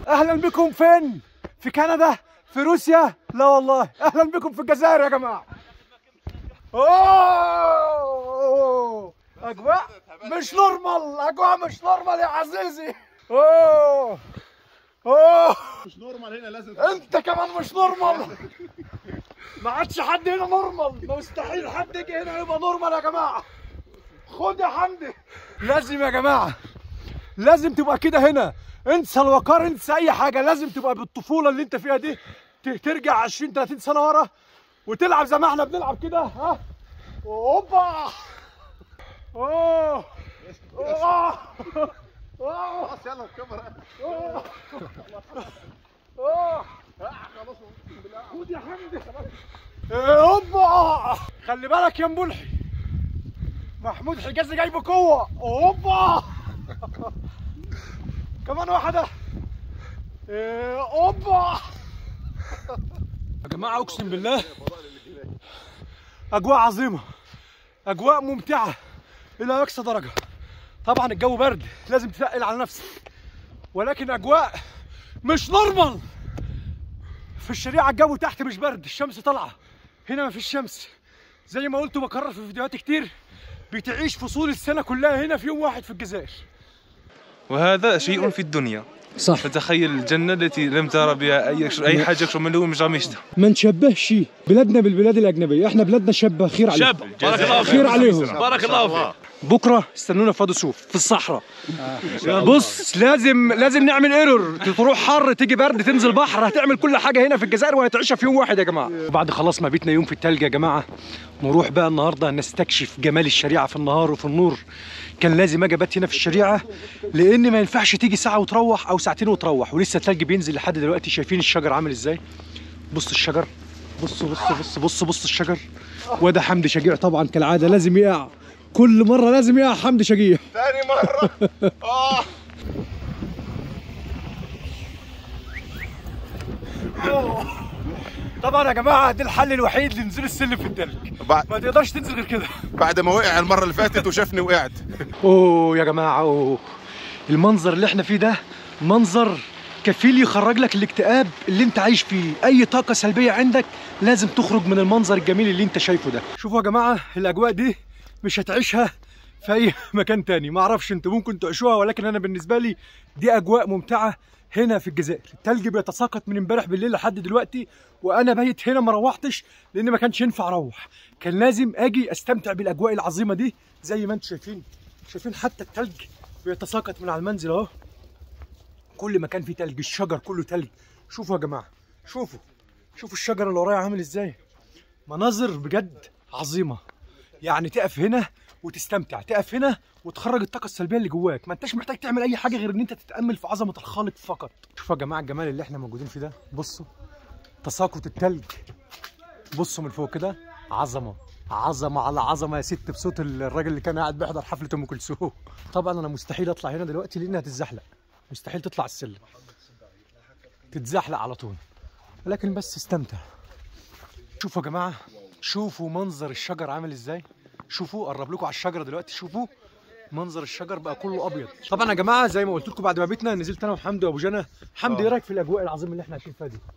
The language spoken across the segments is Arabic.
اهلا بكم فين؟ في كندا؟ في روسيا؟ لا والله، اهلا بكم في الجزائر يا جماعه. اوه اجواء مش نورمال، اجواء مش نورمال يا عزيزي. اوه مش نورمال هنا، لازم انت كمان مش نورمال. ما عادش حد هنا نورمال، مستحيل حد يجي هنا يبقى نورمال يا جماعه. خد يا حمدي، لازم يا جماعه، لازم تبقى كده هنا. انسى الوقار، انسى اي حاجه، لازم تبقى بالطفوله اللي انت فيها دي، ترجع 20 30 سنه ورا وتلعب زي ما احنا بنلعب كده. ها اوبا اوه خلاص يلا الكاميرا. خلاص خد يا حمدي. اوبا خلي بالك يا ملحي، محمود حجازي جاي بقوه. اوبا كمان واحده. اوبا يا جماعه، اقسم بالله اجواء عظيمه، اجواء ممتعه الى اقصى درجه. طبعا الجو برد، لازم تثقل على نفسك، ولكن اجواء مش نورمال. في الشريعه الجو تحت مش برد، الشمس طالعه، هنا مفيش شمس. زي ما قلت وبكرر في فيديوهات كتير، بتعيش فصول السنه كلها هنا في يوم واحد في الجزائر. وهذا شيء في الدنيا، صح. فتخيل الجنة التي لم ترى بها أي حاجة أكثر من من جاميشتها. ما نشبهش بلادنا بالبلاد الأجنبية، احنا بلادنا شبه خير عليهم. بارك الله خير عليهم. بارك الله فيك. بكره استنونا في وادي سوف في الصحراء. بص، لازم نعمل ايرور، تروح حر تيجي برد تنزل بحر، هتعمل كل حاجه هنا في الجزائر وهتعيشها في يوم واحد يا جماعه. بعد خلاص ما بيتنا يوم في التلج يا جماعه، نروح بقى النهارده نستكشف جمال الشريعه في النهار وفي النور. كان لازم اجي ابات هنا في الشريعه، لان ما ينفعش تيجي ساعه وتروح او ساعتين وتروح، ولسه التلج بينزل لحد دلوقتي. شايفين الشجر عامل ازاي؟ بص الشجر، بص بص بص بص بص الشجر. وده حمدي شجيع طبعا كالعاده، لازم يقع كل مرة، لازم يقع حمدي شجيع. ثاني مرة. طبعا يا جماعه ده الحل الوحيد لنزول السلم في التلج، ما تقدرش تنزل غير كده. بعد ما وقع المرة اللي فاتت وشافني وقعت. اوه يا جماعة، اوه المنظر اللي احنا فيه ده منظر كفيل يخرج لك الاكتئاب اللي انت عايش فيه. اي طاقة سلبية عندك لازم تخرج من المنظر الجميل اللي انت شايفه ده. شوفوا يا جماعة، الاجواء دي مش هتعيشها في اي مكان تاني. ما اعرفش انتوا ممكن تعيشوها، ولكن انا بالنسبة لي دي اجواء ممتعة هنا في الجزائر. التلج بيتساقط من امبارح بالليل لحد دلوقتي، وانا بايت هنا ما روحتش لان ما كانش ينفع اروح. كان لازم اجي استمتع بالاجواء العظيمه دي. زي ما انتم شايفين حتى التلج بيتساقط من على المنزل اهو. كل مكان فيه تلج، الشجر كله تلج. شوفوا يا جماعه، شوفوا الشجر اللي ورايا عامل ازاي. مناظر بجد عظيمه، يعني تقف هنا وتستمتع، تقف هنا وتخرج الطاقه السلبيه اللي جواك. ما انتش محتاج تعمل اي حاجه غير ان انت تتامل في عظمه الخالق فقط. شوفوا يا جماعه الجمال اللي احنا موجودين فيه ده. بصوا تساقط التلج، بصوا من فوق كده، عظمه على عظمه يا ست، بصوت الراجل اللي كان قاعد بيحضر حفله ام كلثوم. طبعا انا مستحيل اطلع هنا دلوقتي لانها هتتزحلق، مستحيل تطلع السلم، تتزحلق على طول. لكن بس استمتع. شوفوا يا جماعه، شوفوا منظر الشجر عامل ازاي. شوفوا، قرب لكم على الشجره دلوقتي، شوفوا منظر الشجر بقى كله ابيض. طبعا يا جماعه زي ما قلت لكم، بعد ما بيتنا نزلت انا وحمدي وابو جنى. حمدي ايه رايك في الاجواء العظيمه اللي احنا عايشين فيها دي؟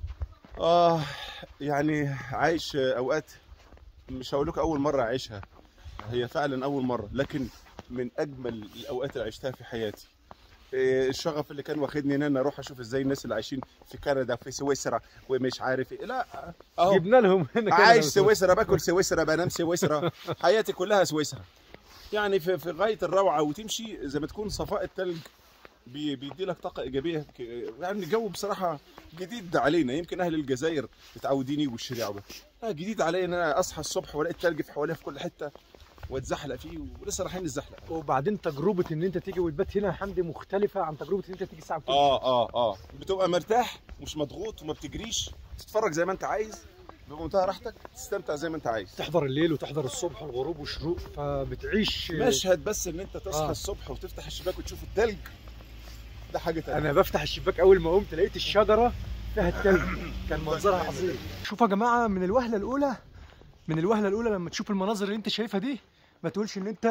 يعني عايش اوقات مش هقول لك اول مرة اعيشها، هي فعلا اول مرة، لكن من اجمل الاوقات اللي عشتها في حياتي. الشغف اللي كان واخدني ان انا اروح اشوف ازاي الناس اللي عايشين في كندا في سويسرا ومش عارف ايه. لا اهو جبنا لهم هنا عايش سويسرا، باكل سويسرا، بنام سويسرا، حياتي كلها سويسرا. يعني في غايه الروعه، وتمشي زي ما تكون صفاء الثلج بيدي لك طاقه ايجابيه. يعني الجو بصراحه جديد علينا، يمكن اهل الجزائر متعودين والشريعه جديد علينا ان انا اصحى الصبح والاقي الثلج في حواليا في كل حته واتزحلق فيه، ولسه رايحين نتزحلق. وبعدين تجربه ان انت تيجي وتبات هنا يا حمدي مختلفه عن تجربه ان انت تيجي الساعه 2. بتبقى مرتاح مش مضغوط وما بتجريش، تتفرج زي ما انت عايز بمنتهى راحتك، تستمتع زي ما انت عايز، تحضر الليل وتحضر الصبح والغروب والشروق، فبتعيش مشهد. بس ان انت تصحى الصبح وتفتح الشباك وتشوف الثلج، ده حاجه تانية. انا بفتح الشباك اول ما قمت لقيت الشجره فيها الثلج، كان منظرها عظيم. شوفوا يا جماعه، من الوهله الاولى لما تشوف المناظر اللي انت شايفها دي، ما تقولش ان انت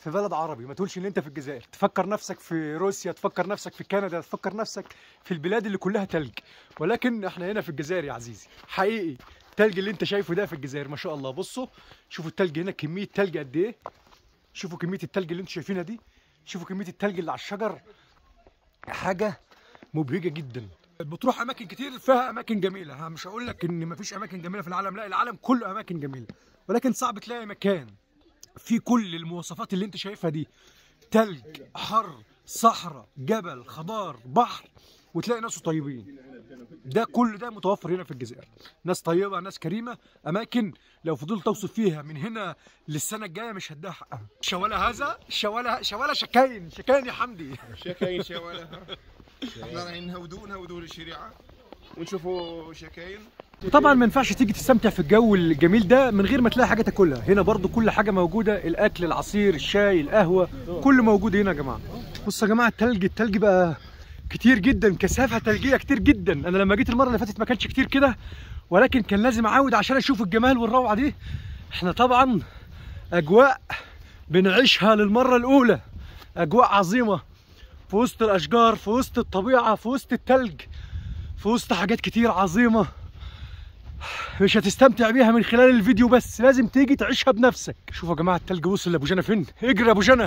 في بلد عربي، ما تقولش ان انت في الجزائر. تفكر نفسك في روسيا، تفكر نفسك في كندا، تفكر نفسك في البلاد اللي كلها تلج، ولكن احنا هنا في الجزائر يا عزيزي. حقيقي التلج اللي انت شايفه ده في الجزائر ما شاء الله. بصوا شوفوا التلج هنا، كميه تلج قد ايه. شوفوا كميه التلج اللي انتوا شايفينها دي، شوفوا كميه التلج اللي على الشجر، حاجه مبهجه جدا. بتروح اماكن كتير فيها اماكن جميله، مش هقول لك ان مفيش اماكن جميله في العالم، لا العالم كله اماكن جميله، ولكن صعب تلاقي مكان في كل المواصفات اللي انت شايفها دي، تلج، حر، صحراء، جبل، خضار، بحر، وتلاقي ناس طيبين. ده كل ده متوفر هنا في الجزائر. ناس طيبه، ناس كريمه، اماكن لو فضلت اوصف فيها من هنا للسنه الجايه مش هديها حقها. شواله هذا شواله شكاين يا حمدي. شكاين شواله. احنا رايحين نهودوا للشريعه ونشوفوا شكاين. طبعا ما ينفعش تيجي تستمتع في الجو الجميل ده من غير ما تلاقي حاجه تاكلها. هنا برضو كل حاجه موجوده، الاكل، العصير، الشاي، القهوه، كله موجود هنا يا جماعه. بصوا يا جماعه التلج بقى كتير جدا، كثافه ثلجيه كتير جدا. انا لما جيت المره اللي فاتت ما كانش كتير كده، ولكن كان لازم اعود عشان اشوف الجمال والروعه دي. احنا طبعا اجواء بنعيشها للمره الاولى، اجواء عظيمه في وسط الاشجار، في وسط الطبيعه، في وسط التلج، في وسط حاجات كتير عظيمه مش هتستمتع بيها من خلال الفيديو بس، لازم تيجي تعيشها بنفسك. شوفوا يا جماعه التلج وصل لابو جنى فين. اجري يا ابو جنى.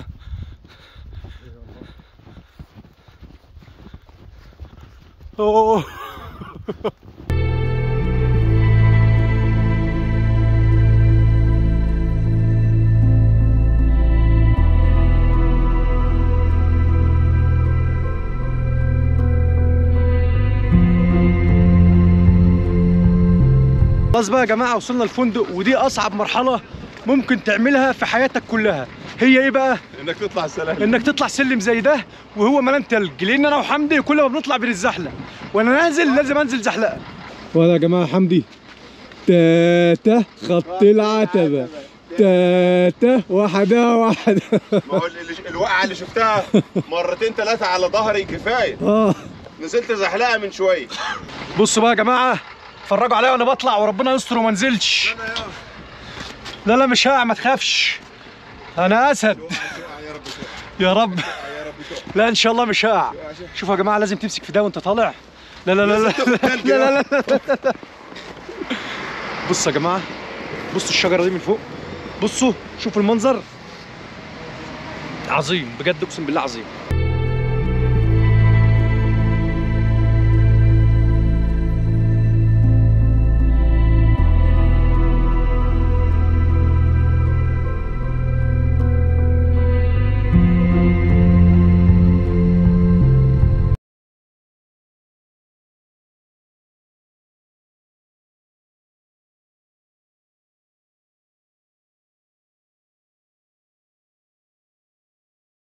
اوه خلاص بقى يا جماعه وصلنا الفندق، ودي اصعب مرحله ممكن تعملها في حياتك كلها. هي ايه بقى؟ انك تطلع السلالم، انك تطلع سلم زي ده وهو ملان تلج، لان انا وحمدي كل ما بنطلع بنتزحلق، وانا نازل لازم انزل زحلقه. ولا يا جماعه حمدي تاتا خط العتبه، تاتا واحده. ما هو الوقعه اللي شفتها مرتين ثلاثه على ظهري كفايه. نزلت زحلقه من شويه. بصوا بقى يا جماعه، اتفرجوا عليا وانا بطلع وربنا يستر وما انزلش. لا مش هقع، ما تخافش، انا اسد. يا رب لا ان شاء الله مش هقع. شوفوا يا جماعه لازم تمسك في ده وانت طالع. لا. بصوا يا جماعه، بصوا الشجره دي من فوق، بصوا شوفوا المنظر عظيم بجد، اقسم بالله عظيم.